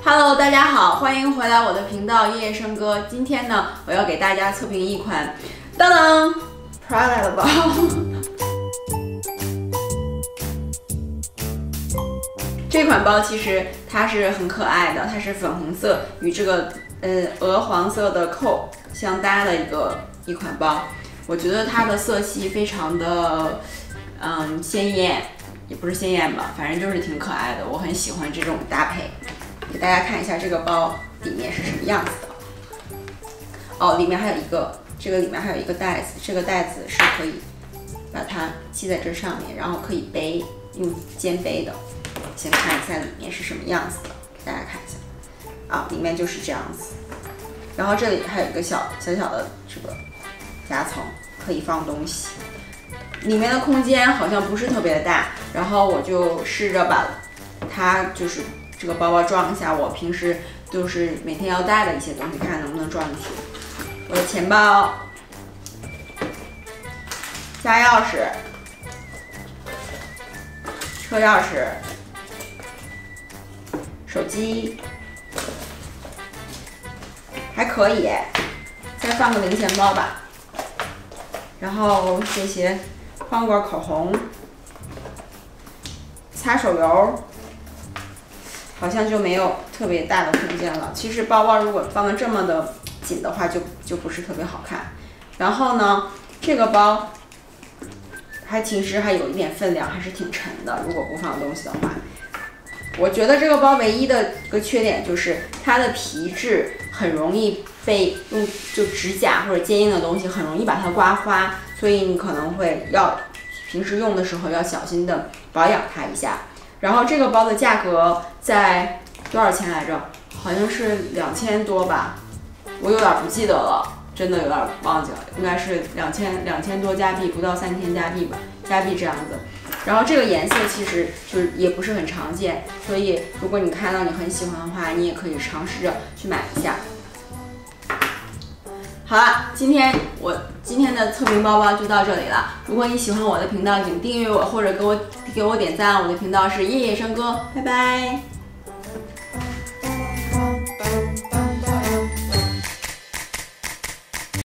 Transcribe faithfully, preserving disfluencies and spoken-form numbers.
Hello， 大家好，欢迎回来我的频道夜夜笙歌。今天呢，我要给大家测评一款当当 Prada 的包。这款包其实它是很可爱的，它是粉红色与这个呃鹅黄色的扣相搭的一个一款包。我觉得它的色系非常的嗯鲜艳，也不是鲜艳吧，反正就是挺可爱的，我很喜欢这种搭配。给大家看一下这个包里面是什么样子的。哦，里面还有一个，这个里面还有一个袋子，这个袋子是可以把它系在这上面，然后可以背，用肩背的。先看一下里面是什么样子的，给大家看一下。啊，里面就是这样子。然后这里还有一个小小小的这个夹层，可以放东西。里面的空间好像不是特别的大，然后我就试着把它就是这个包包装一下我平时就是每天要带的一些东西，看能不能装进去。我的钱包、家钥匙、车钥匙、手机，还可以，再放个零钱包吧。然后这些放罐口红、擦手油。好像就没有特别大的空间了。其实包包如果放的这么的紧的话就，就就不是特别好看。然后呢，这个包还其实还有一点分量，还是挺沉的。如果不放东西的话，我觉得这个包唯一的一个缺点就是它的皮质很容易被用就指甲或者坚硬的东西很容易把它刮花，所以你可能会要平时用的时候要小心的保养它一下。然后这个包的价格在多少钱来着？好像是两千多吧，我有点不记得了，真的有点忘记了，应该是两千两千多加币，不到三千加币吧，加币这样子。然后这个颜色其实就是也不是很常见，所以如果你看到你很喜欢的话，你也可以尝试着去买一下。好了，今天我今天的测评包包就到这里了。如果你喜欢我的频道，请订阅我或者给我给我点赞。我的频道是夜夜笙歌，拜拜。